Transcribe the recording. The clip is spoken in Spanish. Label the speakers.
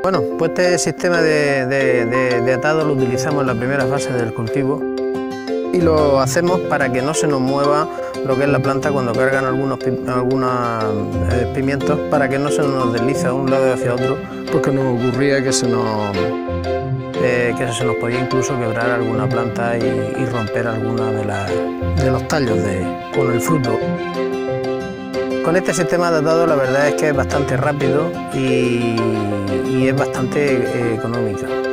Speaker 1: Bueno, pues este sistema de atado lo utilizamos en la primera fase del cultivo y lo hacemos para que no se nos mueva lo que es la planta cuando cargan algunos pimientos, para que no se nos deslice a un lado y hacia otro, porque nos ocurría que se nos podía incluso quebrar alguna planta y romper alguna de los tallos con el fruto. Con este sistema de atado la verdad es que es bastante rápido y es bastante económico.